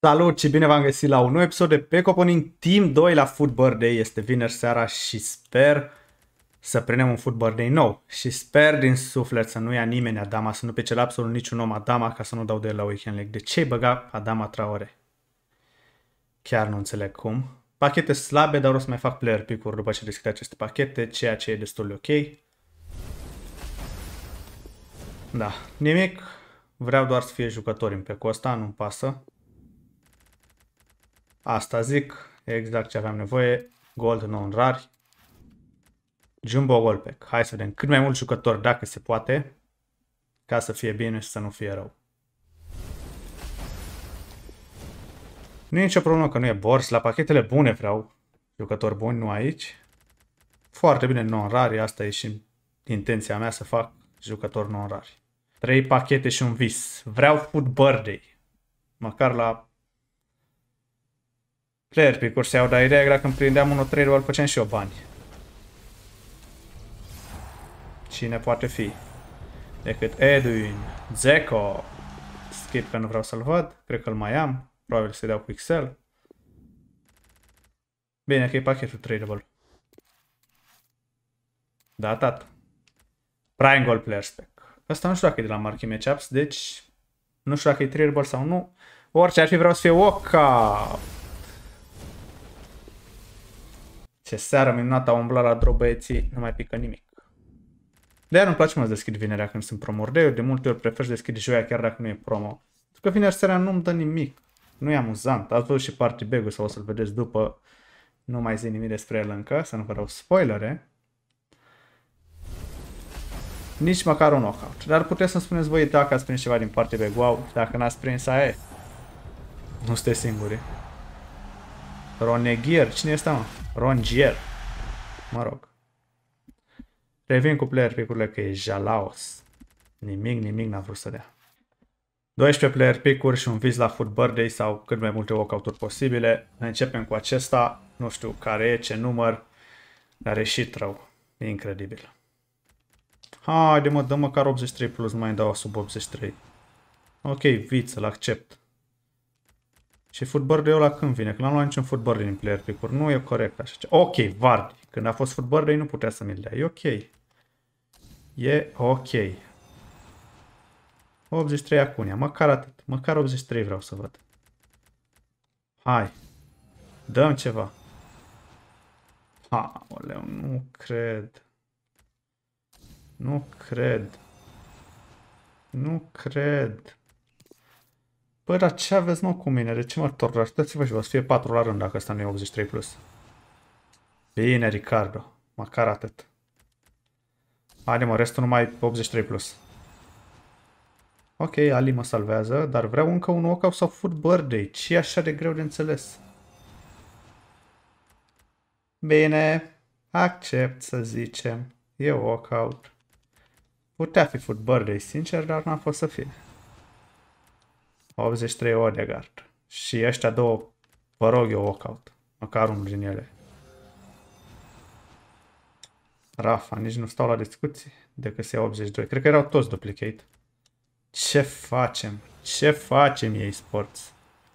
Salut și bine v-am găsit la un nou episod de Pack Opening Team 2 la Food Birthday. Este vineri seara și sper să prindem un Food Birthday nou. Și sper din suflet să nu ia nimeni Adama, să nu pe cel absolut niciun om Adama, ca să nu dau de el la Weekend League. De ce-i băga Adama Traore? Chiar nu înțeleg cum. Pachete slabe, dar o să mai fac player pick-uri după ce deschid aceste pachete, ceea ce e destul de ok. Da, nimic. Vreau doar să fie jucători în pack-ul ăsta, nu-mi pasă. Asta zic, exact ce aveam nevoie. Gold non rari. Jumbo Gold Pack. Hai să vedem cât mai mulți jucători dacă se poate, ca să fie bine și să nu fie rău. Nu e nicio problemă că nu e bors. La pachetele bune vreau jucători buni, nu aici. Foarte bine non rari. Asta e și intenția mea, să fac jucători non rari. 3 pachete și un vis. Vreau Food Birthday. Măcar la player pick-uri se iau, dar ideea era când prindeam 1-3 doar făceam și eu bani. Cine poate fi decât Edwin, Zeko. Skip că nu vreau să-l văd. Cred că-l mai am. Probabil să-i dau cu Excel. Bine că e pachetul tradable. Da, tată. Prime Gold Players Pack. Asta nu știu dacă e de la Marquee Matchups, deci nu știu dacă e tradable sau nu. Orice ar fi, vreau să fie Oca. Ce seară minunată, a umblat la drop, băieții, nu mai pică nimic. De-aia nu-mi place mă să deschid vinerea când sunt promo. De multe ori prefer să deschid joia chiar dacă nu e promo. Pentru că vineri seara nu-mi dă nimic. Nu e amuzant. Ați văzut și Party Bag-ul sau o să-l vedeți după. Nu mai zic nimic despre el încă, să nu vă dau spoilere. Nici măcar un knockout. Dar puteți să-mi spuneți voi dacă ați prins ceva din Party Bag. Wow, dacă n-ați prins aia e. Nu sunteți singuri. Roneghier. Cine este, mă? Rongier. Mă rog. Revin cu player pick-urile că e Jalaos. Nimic n-a vrut să dea. 12 player pick-uri și un vis la Food Birthday sau cât mai multe walkout-uri posibile. Începem cu acesta. Nu știu care e, ce număr. Dar e și rău. E incredibil. Haide mă, dă măcar 83 plus, nu mai dau sub 83. Ok, viț, îl accept. Și Food Birthday-ul ăla când vine? Că n-am luat niciun Food Birthday din player pick-uri. Nu e corect așa. Ok, Vardy. Când a fost Food Birthday nu putea să mi-l dea. E ok. E ok. 83 Acunia. Măcar atât. Măcar 83 vreau să văd. Hai. Dăm ceva. Aoleu, nu cred. Nu cred. Nu cred. Bă, dar ce aveți mă cu mine? De ce mă tornați? Dați-vă și vă să fie 4 la rând dacă ăsta nu e 83 plus. Bine, Ricardo. Măcar atât. Haide mă, restul numai 83 plus. Ok, Ali mă salvează, dar vreau încă un walkout sau Food Birthday. Ce e așa de greu de înțeles? Bine, accept să zicem. E walkout. Putea fi Food Birthday, sincer, dar n-a fost să fie. 83 Odegaard. Și ăștia două, vă rog eu walkout. Măcar unul din ele. Rafa, nici nu stau la discuții decât se ia 82. Cred că erau toți duplicate. Ce facem? Ce facem ei sports?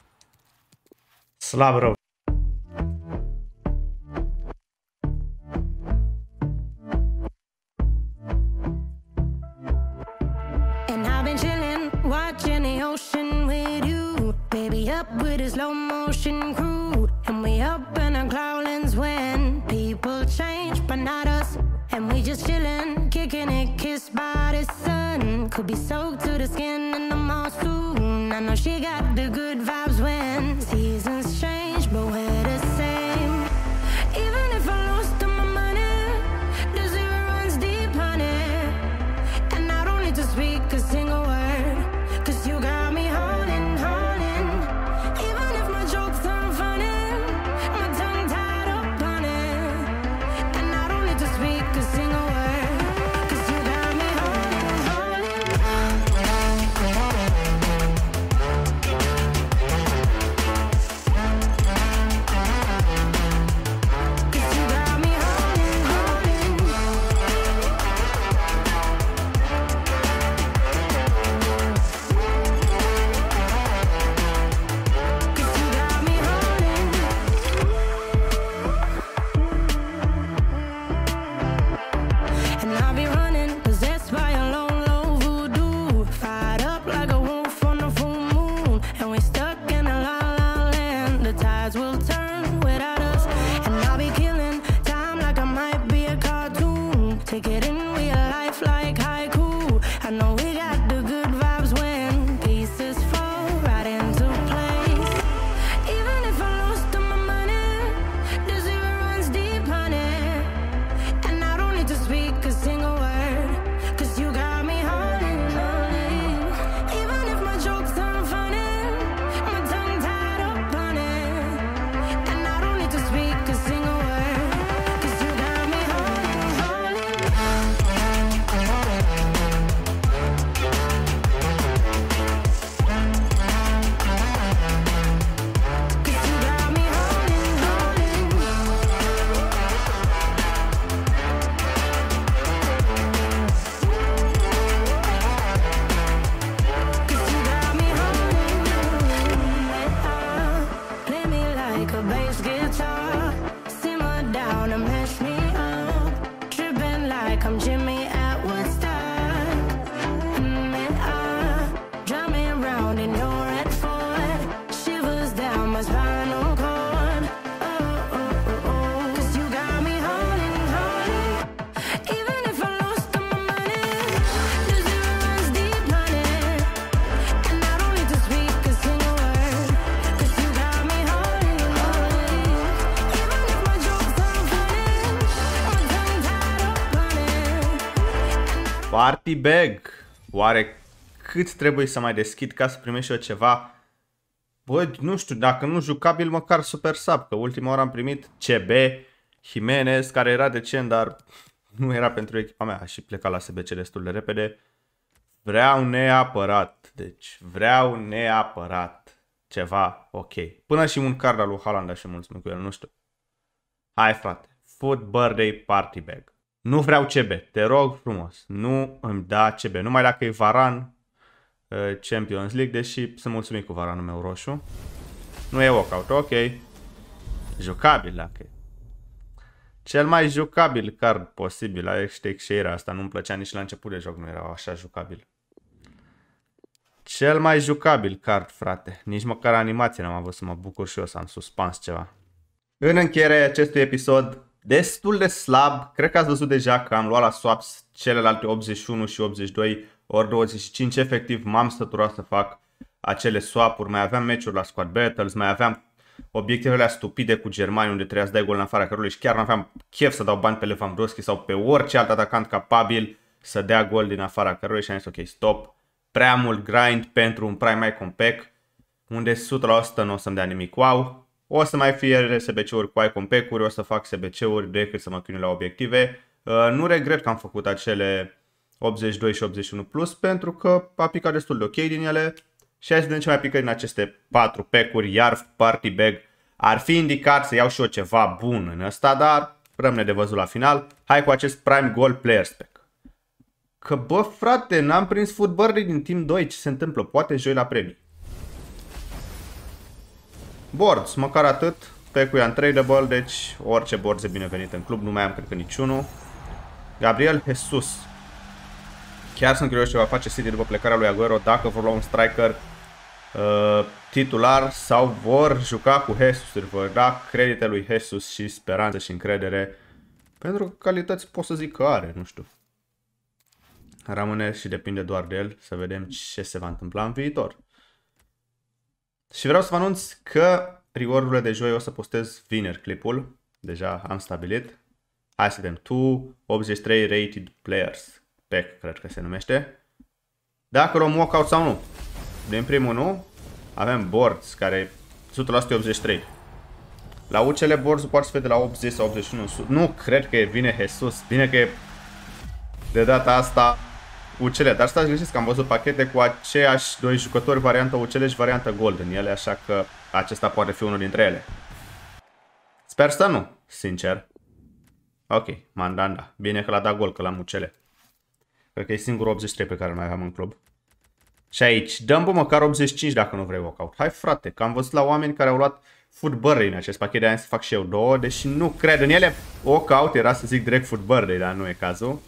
Slab rău. Up with a slow motion crew, and we up in our clouds when people change, but not us. And we just chillin', kicking it, kissed by the sun. Could be soaked to the skin in the mall soon. I know she got the good vibes when seasons change, but we're the same. Even if I lost all my money, the zero runs deep, honey. And I don't need to speak a single word, 'cause you got me holding. Party Bag. Oare cât trebuie să mai deschid ca să primești eu ceva? Bă, nu știu, dacă nu jucabil, măcar Super Sub, că ultima oară am primit CB, Jimenez, care era decent, dar nu era pentru echipa mea și pleca la SBC destul de repede. Vreau neapărat, deci vreau neapărat ceva ok. Până și un card al lui Haaland și mulțumim cu el, nu știu. Hai frate, Food Birthday Party Bag. Nu vreau CB, te rog frumos, nu îmi da CB, numai dacă e Varane Champions League, deși sunt mulțumit cu Varanul meu roșu. Nu e walkout, ok. Jucabil dacă e. Cel mai jucabil card posibil, hashtag share asta, nu-mi plăcea nici la început de joc, nu era așa jucabil. Cel mai jucabil card, frate. Nici măcar animație n-am avut să mă bucur și eu să am suspans ceva. În încheierea acestui episod, destul de slab, cred că ați văzut deja că am luat la swaps celelalte 81 și 82 ori 25, efectiv m-am săturat să fac acele swap-uri, mai aveam meciuri la Squad Battles, mai aveam obiectivele stupide cu Germania unde trebuia să dai gol în afara cărului și chiar nu aveam chef să dau bani pe Lewandowski sau pe orice alt atacant capabil să dea gol din afara cărului și am zis ok, stop, prea mult grind pentru un Prime Icon Pack unde 100% nu o să-mi dea nimic wow. O să mai fie SBC-uri cu Icon Pack-uri, o să fac SBC-uri decât să mă chinui la obiective. Nu regret că am făcut acele 82 și 81 plus pentru că a picat destul de ok din ele. Și hai să vedem ce mai pică din aceste 4 pack-uri, iar Party Bag ar fi indicat să iau și eu ceva bun în ăsta, dar rămâne de văzut la final. Hai cu acest Prime Goal Players Pack. Că bă frate, n-am prins Food Birthday din Team 2, ce se întâmplă? Poate joi la premii. Boards, măcar atât. Pack-ul e untradable, deci orice board e binevenit în club, nu mai am cred că niciunul. Gabriel Jesus. Chiar sunt curios ce va face City după plecarea lui Aguero, dacă vor lua un striker titular sau vor juca cu Jesus, vor da credite lui Jesus și speranță și încredere, pentru că calități pot să zic că are, nu știu. Rămâne și depinde doar de el, să vedem ce se va întâmpla în viitor. Și vreau să vă anunț că reward-urile de joi o să postez vineri clipul, deja am stabilit. Hai să vedem, 283 rated players. Pack, cred că se numește. Dacă luăm walkout sau nu. Din primul nu. Avem boards care 100% 83. La UCL boards poate să fie de la 80 sau 81. Nu cred că vine Jesus. Bine că e de data asta UCL. Dar stați liniștiți că am văzut pachete cu aceiași doi jucători, varianta UCL și varianta Gold în ele. Așa că acesta poate fi unul dintre ele. Sper să nu, sincer. Ok, Mandanda. Bine că l-a dat gol, că l-am UCL. Cred că e singurul 83 pe care îl mai aveam în club. Și aici, dăm bă măcar 85 dacă nu vrei walkout. Hai frate, că am văzut la oameni care au luat Food Birthday în acest pachet, de-aia să fac și eu două, deși nu cred în ele. Walkout era să zic direct Food Birthday, dar nu e cazul.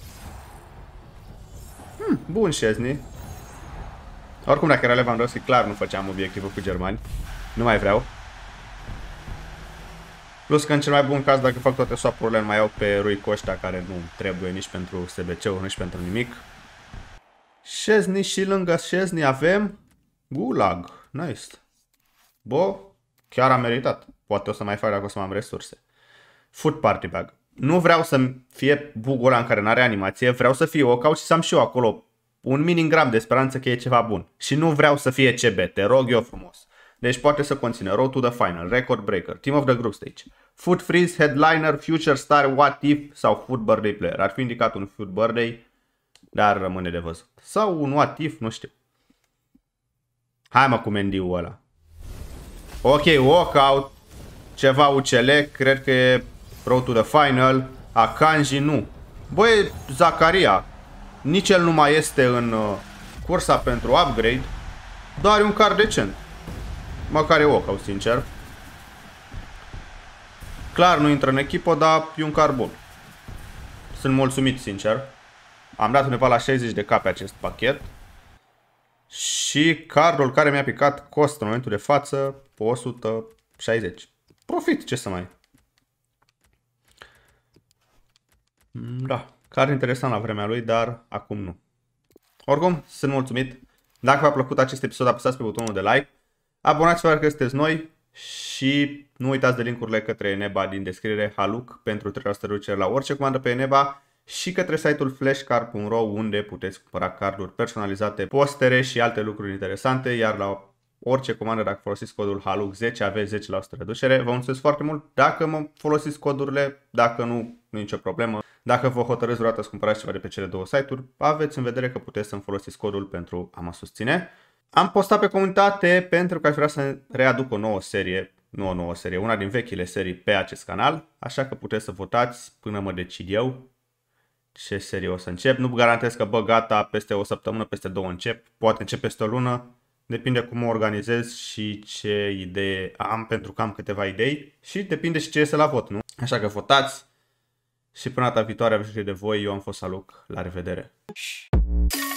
Bun, Szczesny. Oricum, dacă era Lewandowski, clar nu făceam obiectivul cu germani. Nu mai vreau. Plus că în cel mai bun caz, dacă fac toate swap-urile, mai iau pe Rui Costa, care nu trebuie nici pentru SBC-uri, nici pentru nimic. Szczesny și lângă Szczesny avem Gulag. Nice. Bă, chiar am meritat. Poate o să mai fac dacă o să mai am resurse. Food Party Bag. Nu vreau să fie bugul ăla în care n-are animație, vreau să fie walkout și să am și eu acolo un minim-gram de speranță că e ceva bun. Și nu vreau să fie CB, te rog eu frumos. Deci poate să conțină Road to the Final, Record Breaker, Team of the Group Stage, Food Freeze, Headliner, Future Star, What If sau Food Birthday Player. Ar fi indicat un Food Birthday, dar rămâne de văzut. Sau un What If, nu știu. Hai mă cu Mendy-ul ăla. Ok, walkout, ceva UCL, cred că e Road to the Final, Akanji nu. Băi, Zakaria, nici el nu mai este în cursa pentru upgrade, dar e un card decent. Măcar e walkout, sincer. Clar nu intră în echipă, dar e un card bun. Sunt mulțumit, sincer. Am dat undeva la 60 de K pe acest pachet. Și cardul care mi-a picat costă în momentul de față 160. Profit, ce să mai... Da, card interesant la vremea lui, dar acum nu. Oricum, sunt mulțumit. Dacă v-a plăcut acest episod, apăsați pe butonul de like. Abonați-vă dacă sunteți noi și nu uitați de linkurile către Eneba din descriere, Haluk, pentru 3% reducere la orice comandă pe Eneba și către site-ul flashcard.ro, unde puteți cumpăra carduri personalizate, postere și alte lucruri interesante, iar la orice comandă, dacă folosiți codul HALUC10, aveți 10% reducere. Vă mulțumesc foarte mult dacă mă folosiți codurile, dacă nu, nicio problemă. Dacă vă hotărâți vreodată să cumpărați ceva de pe cele două site-uri, aveți în vedere că puteți să-mi folosiți codul pentru a mă susține. Am postat pe comunitate pentru că aș vrea să readuc o nouă serie, una din vechile serii pe acest canal, așa că puteți să votați până mă decid eu ce serie o să încep. Nu garantez că gata, peste o săptămână, peste două încep, poate încep peste o lună. Depinde cum mă organizez și ce idee am, pentru că am câteva idei și depinde și ce iese la vot, nu? Așa că votați și până data viitoare aveți grijă de voi, eu am fost Haluc, la revedere!